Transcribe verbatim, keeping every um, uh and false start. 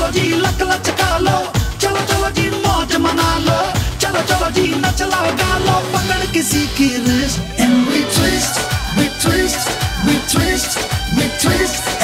चलो जी लक लचका लो, चलो चलो जी मौज मना लो, चलो चलो जी नच लो गा लो, पकड़ किसी की wrist and we twist, we twist, we twist, we twist.